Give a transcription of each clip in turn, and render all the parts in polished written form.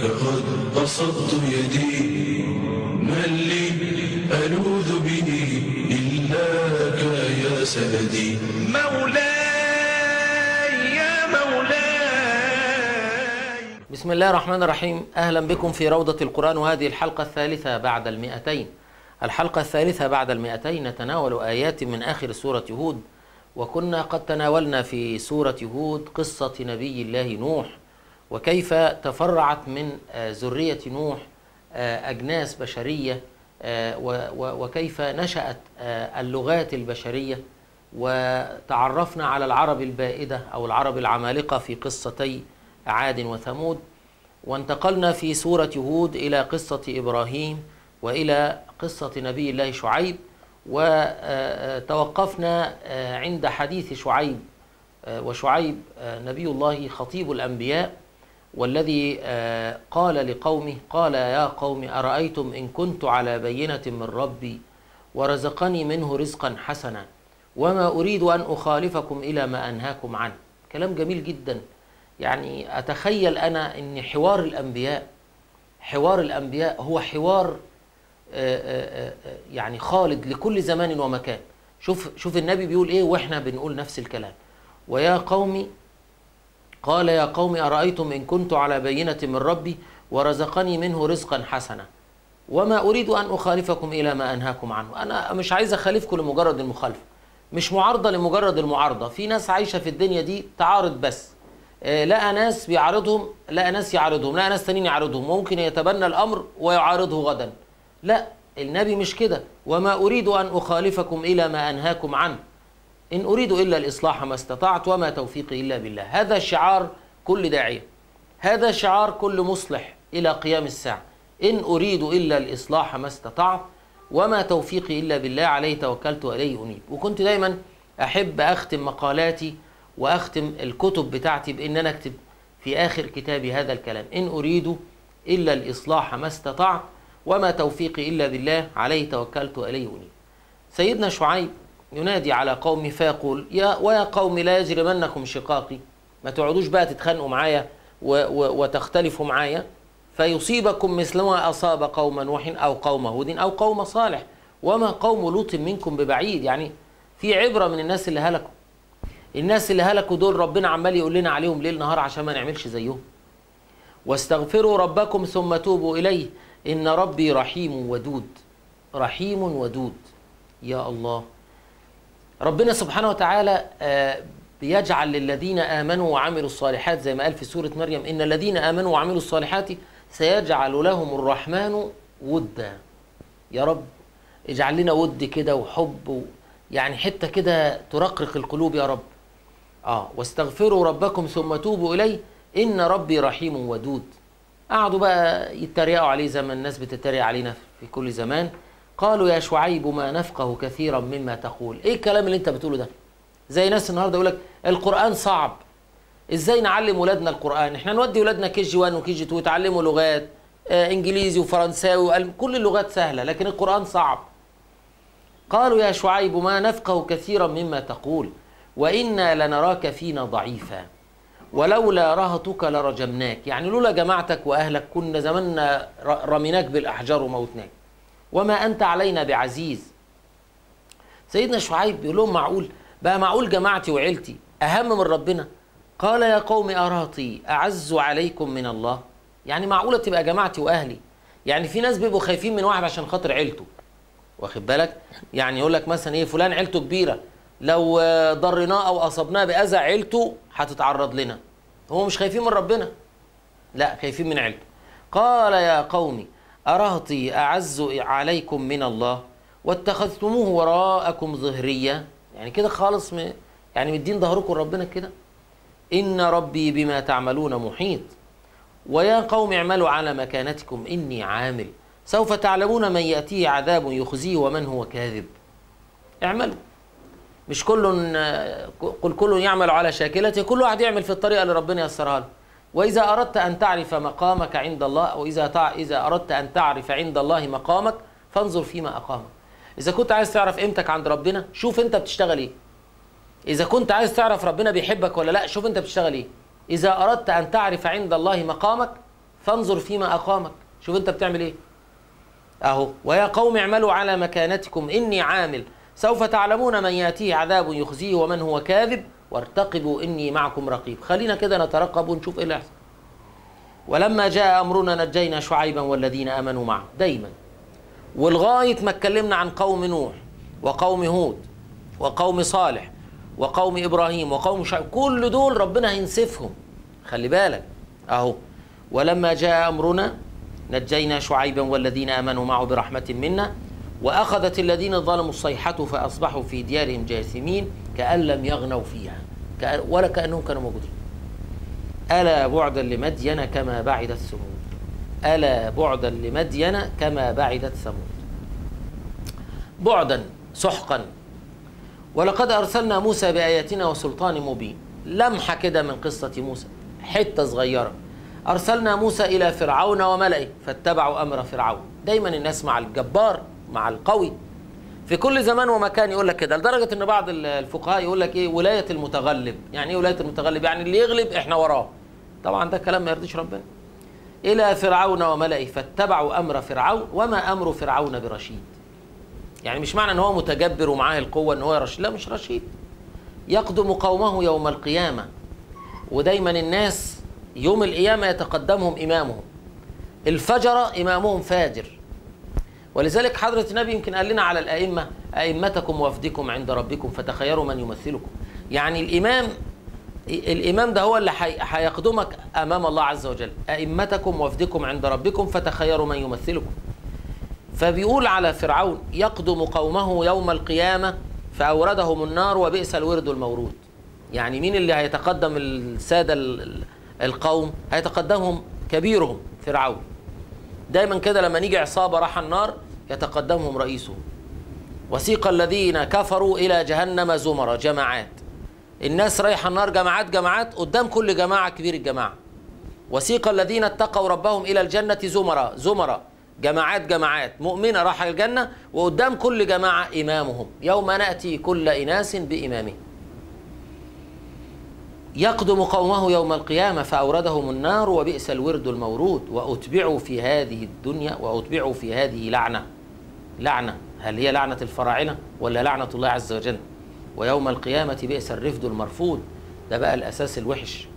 قد بسطت يدي، من لي ألوذ به إلاك يا سندي. مولاي يا مولاي. بسم الله الرحمن الرحيم. أهلا بكم في روضة القرآن، وهذه الحلقة الثالثة بعد المئتين. الحلقة الثالثة بعد المئتين نتناول آيات من آخر سورة هود، وكنا قد تناولنا في سورة هود قصة نبي الله نوح، وكيف تفرعت من ذرية نوح أجناس بشرية، وكيف نشأت اللغات البشرية، وتعرفنا على العرب البائدة أو العرب العمالقة في قصتي عاد وثمود، وانتقلنا في سورة هود إلى قصة إبراهيم وإلى قصة نبي الله شعيب، وتوقفنا عند حديث شعيب. وشعيب نبي الله خطيب الأنبياء، والذي قال لقومه: قال يا قوم أرأيتم إن كنت على بينة من ربي ورزقني منه رزقا حسنا وما أريد أن أخالفكم إلى ما أنهاكم عنه. كلام جميل جدا. يعني أتخيل أنا أن حوار الأنبياء هو حوار يعني خالد لكل زمان ومكان. شوف النبي بيقول إيه وإحنا بنقول نفس الكلام. ويا قوم، قال يا قوم أرأيتم إن كنت على بينة من ربي ورزقني منه رزقا حسنا وما أريد أن أخالفكم إلى ما أنهاكم عنه. أنا مش عايز أخالفكم لمجرد المخالفة، مش معارضة لمجرد المعارضة. في ناس عايشة في الدنيا دي تعارض بس، لقى ناس بيعارضهم، لقى ناس يعارضهم، لقى ناس تانيين يعارضهم، وممكن يتبنى الأمر ويعارضه غدا. لا، النبي مش كده. وما أريد أن أخالفكم إلى ما أنهاكم عنه إن أريد إلا الإصلاح ما استطعت وما توفيقي إلا بالله. هذا شعار كل داعية، هذا شعار كل مصلح إلى قيام الساعة. إن أريد إلا الإصلاح ما استطعت وما توفيقي إلا بالله، عليه توكلت وإليه أنيب. وكنت دايما أحب أختم مقالاتي وأختم الكتب بتاعتي بإن أنا أكتب في آخر كتابي هذا الكلام: إن أريد إلا الإصلاح ما استطعت وما توفيقي إلا بالله، عليه توكلت وإليه أنيب. سيدنا شعيب ينادي على قومه فيقول: ويا قوم لا يجرمنكم شقاقي. ما تقعدوش بقى تتخانقوا معايا وتختلفوا معايا، فيصيبكم مثل ما أصاب قوم نوح أو قوم هود أو قوم صالح وما قوم لوط منكم ببعيد. يعني في عبرة من الناس اللي هلكوا. الناس اللي هلكوا دول ربنا عمال يقول لنا عليهم ليل نهار عشان ما نعملش زيهم. واستغفروا ربكم ثم توبوا إليه إن ربي رحيم ودود. رحيم ودود، يا الله. ربنا سبحانه وتعالى بيجعل للذين آمنوا وعملوا الصالحات، زي ما قال في سورة مريم: إن الذين آمنوا وعملوا الصالحات سيجعل لهم الرحمن ودا. يا رب اجعل لنا ود كده وحب، يعني حتة كده ترقرق القلوب يا رب. واستغفروا ربكم ثم توبوا إليه إن ربي رحيم ودود. قعدوا بقى يتريقوا عليه زي ما الناس بتتريق علينا في كل زمان. قالوا يا شعيب ما نفقه كثيرا مما تقول. ايه الكلام اللي انت بتقوله ده؟ زي ناس النهارده يقول لك القرآن صعب، ازاي نعلم ولادنا القرآن؟ احنا نودي ولادنا كي جي 1 وكي جي 2 يتعلموا لغات، انجليزي وفرنساوي، كل اللغات سهلة، لكن القرآن صعب. قالوا يا شعيب ما نفقه كثيرا مما تقول وإنا لنراك فينا ضعيفا ولولا رهطك لرجمناك. يعني لولا جماعتك وأهلك كنا زماننا رميناك بالأحجار وموتناك وما أنت علينا بعزيز. سيدنا شعيب بيقول لهم: معقول جماعتي وعيلتي أهم من ربنا؟ قال يا قوم أرهطي أعز عليكم من الله. يعني معقولة تبقى جماعتي وأهلي؟ يعني في ناس بيبقوا خايفين من واحد عشان خاطر عيلته، واخد بالك؟ يعني يقول لك مثلا إيه، فلان عيلته كبيرة، لو ضرناه أو أصبناه بأذى عيلته هتتعرض لنا. هم مش خايفين من ربنا، لا، خايفين من عيلته. قال يا قوم أرهطي أعز عليكم من الله واتخذتموه وراءكم ظهريا. يعني كده خالص يعني مدين ظهركم ربنا كده. إن ربي بما تعملون محيط ويا قوم اعملوا على مكانتكم إني عامل سوف تعلمون من يأتيه عذاب يخزيه ومن هو كاذب. اعملوا، مش قل كل يعمل على شاكلته، كل واحد يعمل في الطريقة اللي ربنا يسرها له. وإذا أردت أن تعرف مقامك عند الله، أو إذا أردت أن تعرف عند الله مقامك فانظر فيما أقامك. إذا كنت عايز تعرف قيمتك عند ربنا شوف أنت بتشتغل إيه. إذا كنت عايز تعرف ربنا بيحبك ولا لا شوف أنت بتشتغل إيه. إذا أردت أن تعرف عند الله مقامك فانظر فيما أقامك، شوف أنت بتعمل إيه. أهو ويا قوم اعملوا على مكانتكم إني عامل سوف تعلمون من يأتيه عذاب يخزيه ومن هو كاذب وارتقبوا إني معكم رقيب. خلينا كده نترقب ونشوف إيه اللي هيحصل. ولما جاء أمرنا نجينا شعيبا والذين آمنوا معه دايما، ولغاية ما اتكلمنا عن قوم نوح وقوم هود وقوم صالح وقوم إبراهيم وقوم شعيب، كل دول ربنا هينسفهم. خلي بالك أهو ولما جاء أمرنا نجينا شعيبا والذين آمنوا معه برحمة منا وأخذت الذين ظلموا الصيحة فأصبحوا في ديارهم جاثمين كأن لم يغنوا فيها ولا كأنهم كانوا موجودين. ألا بعدا لمدين كما بعدت ثمود، ألا بعدا لمدين كما بعدت ثمود. بعدا سحقا. ولقد أرسلنا موسى بآياتنا وسلطان مبين. لمحة كده من قصة موسى، حتة صغيرة. أرسلنا موسى إلى فرعون وملئه فاتبعوا أمر فرعون. دايما الناس مع الجبار مع القوي في كل زمان ومكان، يقول لك كده، لدرجة ان بعض الفقهاء يقول لك ايه ولاية المتغلب. يعني ايه ولاية المتغلب؟ يعني اللي يغلب احنا وراه. طبعا ده كلام ما يرضيش ربنا. إلى فرعون وملئه فاتبعوا أمر فرعون وما أمر فرعون برشيد. يعني مش معنى ان هو متجبر ومعاه القوة ان هو رشيد، لا مش رشيد. يقدم قومه يوم القيامة، ودايما الناس يوم القيامة يتقدمهم إمامهم. الفجر إمامهم فاجر. ولذلك حضرة النبي يمكن قال لنا على الأئمة أئمتكم وفدكم عند ربكم فتخيروا من يمثلكم. يعني الإمام ده هو اللي هيقدمك أمام الله عز وجل. أئمتكم وفدكم عند ربكم فتخيروا من يمثلكم. فبيقول على فرعون يقدم قومه يوم القيامة فأوردهم النار وبئس الورد المورود. يعني مين اللي هيتقدم السادة القوم؟ هيتقدمهم كبيرهم فرعون. دايما كده لما نيجي عصابة راح النار يتقدمهم رئيسهم. وسيق الذين كفروا إلى جهنم زمرا، جماعات. الناس رايحة النار جماعات جماعات، قدام كل جماعة كبير الجماعة. وسيق الذين اتقوا ربهم إلى الجنة زمرا، زمرا جماعات جماعات، مؤمنة راح الجنة وقدام كل جماعة إمامهم. يوم نأتي كل إناس بإمامهم. يقدم قومه يوم القيامة فأوردهم النار وبئس الورد المورود وأتبعوا في هذه الدنيا وأتبعوا في هذه لعنة. لعنة، هل هي لعنة الفراعنة ولا لعنة الله عز وجل؟ ويوم القيامة بئس الرفد المرفود. ده بقى الأساس الوحش.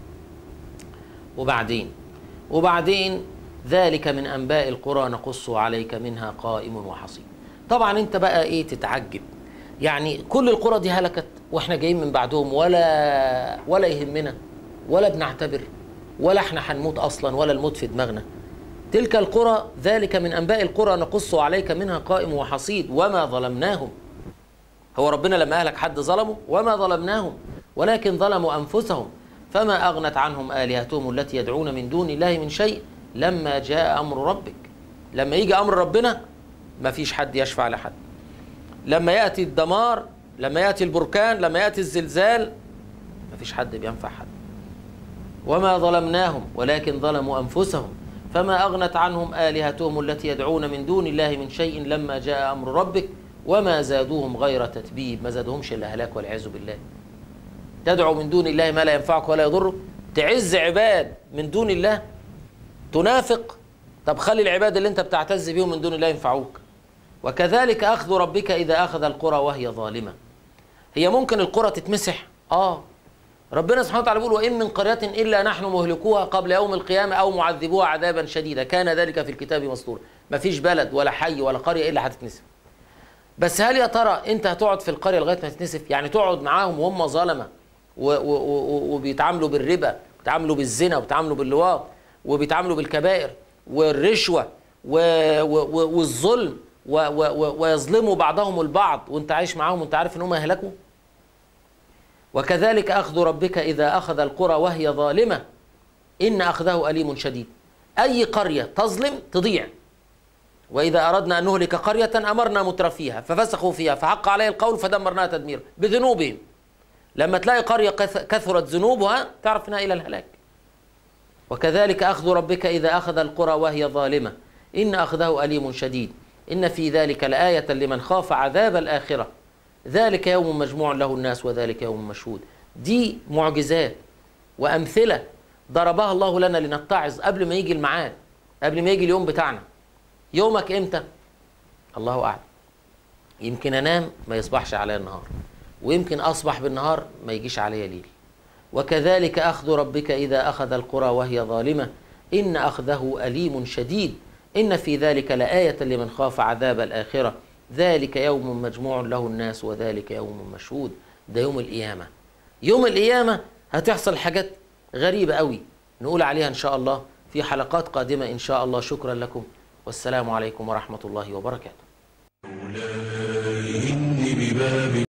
وبعدين ذلك من أنباء القرى نقصه عليك منها قائم وحصيد. طبعا انت بقى ايه تتعجب، يعني كل القرى دي هلكت واحنا جايين من بعدهم ولا يهمنا ولا بنعتبر ولا احنا هنموت اصلا ولا الموت في دماغنا. تلك القرى ذلك من انباء القرى نقص عليك منها قائم وحصيد وما ظلمناهم. هو ربنا لما اهلك حد ظلمه؟ وما ظلمناهم ولكن ظلموا انفسهم فما اغنت عنهم الهتهم التي يدعون من دون الله من شيء لما جاء امر ربك. لما يجي امر ربنا ما فيش حد يشفع لحد. لما يأتي الدمار، لما يأتي البركان، لما يأتي الزلزال، ما فيش حد بينفع حد. وما ظلمناهم ولكن ظلموا أنفسهم فما أغنت عنهم آلهتهم التي يدعون من دون الله من شيء لما جاء أمر ربك وما زادوهم غير تتبيب. ما زادهمش إلا هلاك والعياذ بالله. تدعو من دون الله ما لا ينفعك ولا يضرك، تعز عباد من دون الله، تنافق. طب خلي العباد اللي انت بتعتز بيهم من دون الله ينفعوك. وكذلك أخذ ربك إذا أخذ القرى وهي ظالمة. هي ممكن القرى تتمسح؟ ربنا سبحانه وتعالى بيقول وإن من قرية إلا نحن مهلكوها قبل يوم القيامة أو معذبوها عذابا شديدا كان ذلك في الكتاب مسطورا. مفيش بلد ولا حي ولا قرية إلا هتتنسف. بس هل يا ترى أنت هتقعد في القرية لغاية ما تتنسف؟ يعني تقعد معاهم وهم ظلمة وبيتعاملوا بالربا وبيتعاملوا بالزنا وبيتعاملوا باللواط وبيتعاملوا بالكبائر والرشوة والظلم ويظلموا بعضهم البعض وانت عايش معاهم وانت عارف ان هم يهلكوا؟ وكذلك أخذ ربك إذا أخذ القرى وهي ظالمة إن أخذه أليم شديد. أي قرية تظلم تضيع. وإذا أردنا أن نهلك قرية أمرنا مترفيها ففسخوا فيها فحق عليه القول فدمرناها تدميرا بذنوبهم. لما تلاقي قرية كثرت ذنوبها تعرف انها إلى الهلاك. وكذلك أخذ ربك إذا أخذ القرى وهي ظالمة إن أخذه أليم شديد إن في ذلك لآية لمن خاف عذاب الآخرة ذلك يوم مجموع له الناس وذلك يوم مشهود. دي معجزات وأمثلة ضربها الله لنا لنتعظ قبل ما يجي الميعاد، قبل ما يجي اليوم بتاعنا. يومك امتى؟ الله أعلم. يمكن أنام ما يصبحش عليا النهار، ويمكن أصبح بالنهار ما يجيش عليا ليل. وكذلك أخذ ربك إذا أخذ القرى وهي ظالمة إن أخذه أليم شديد إن في ذلك لآية لمن خاف عذاب الآخرة ذلك يوم مجموع له الناس وذلك يوم مشهود. ده يوم القيامة. يوم القيامة هتحصل حاجات غريبة قوي نقول عليها إن شاء الله في حلقات قادمة إن شاء الله. شكرا لكم والسلام عليكم ورحمة الله وبركاته. إني بباب